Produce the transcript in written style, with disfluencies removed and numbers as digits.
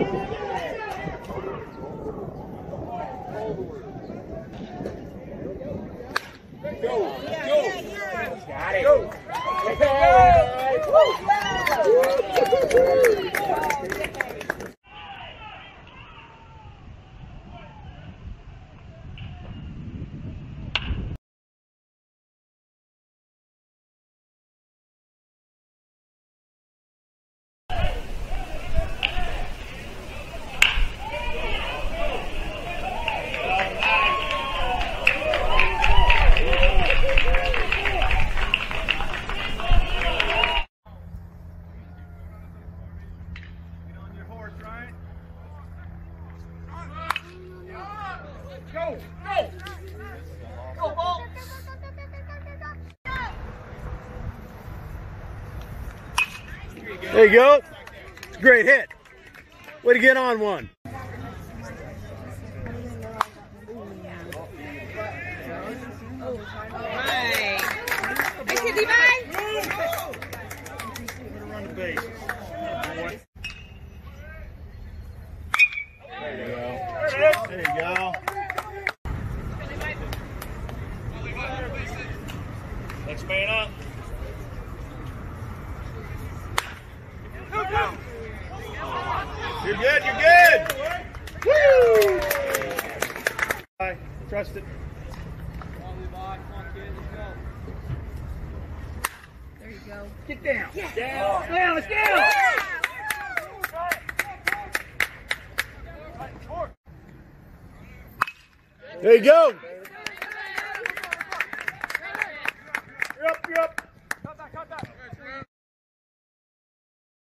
Got it. Go. Go! Go! Go, ball! There you go. Great hit. Way to get on one. There you go. Next man up. You're good, you're good. Woo! Trust it. There you go. Get down. Yes. Down. Down, let's down. There you go.